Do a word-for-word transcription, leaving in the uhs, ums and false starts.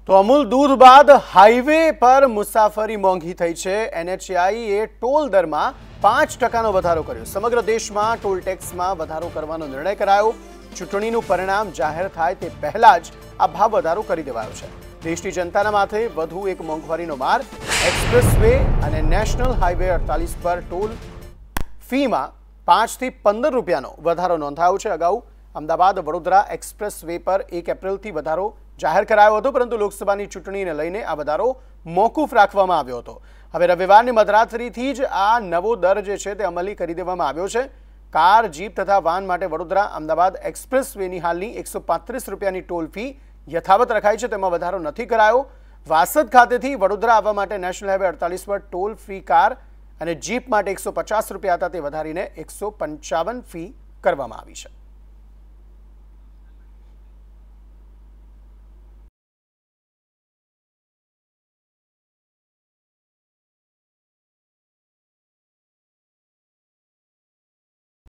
તો અમૂલ દૂધ બાદ હાઈવે પર મુસાફરી મોંઘી થઈ છે। એનએચએઆઈએ ટોલ દરમાં પાંચ ટકાનો વધારો કર્યો। સમગ્ર દેશમાં ટોલ ટેક્સમાં વધારો કરવાનો નિર્ણય કરાયો। ચૂંટણીનું પરિણામ જાહેર થાય તે પહેલા જ આ ભાવ વધારો કરી દેવાયો છે। દેશની જનતાના માથે વધુ એક મોંઘવારીનો માર। એક્સપ્રેસ વે અને નેશનલ હાઈવે અડતાલીસ પર ટોલ ફીમાં પાંચથી પંદર રૂપિયાનો વધારો નોંધાયો છે। અગાઉ અમદાવાદ વડોદરા એક્સપ્રેસ વે પર એક એપ્રિલથી વધારો જાહેર કરાયો હતો, પરંતુ લોકસભાની ચૂંટણીને લઈને આ વધારો મોકૂફ રાખવામાં આવ્યો હતો। હવે રવિવારની મધરાત્રિથી જ આ નવો દર જે છે તે અમલી કરી દેવામાં આવ્યો છે। કાર, જીપ તથા વાન માટે વડોદરા અમદાવાદ એક્સપ્રેસ વેની હાલની એકસો પાંત્રીસ રૂપિયાની ટોલ ફી યથાવત રખાઈ છે, તેમાં વધારો નથી કરાયો। વાસદ ખાતેથી વડોદરા આવવા માટે નેશનલ હાઈવે અડતાલીસ પર ટોલ ફ્રી કાર અને જીપ માટે એકસો પચાસ રૂપિયા હતા, તે વધારીને એકસો પંચાવન ફી કરવામાં આવી છે।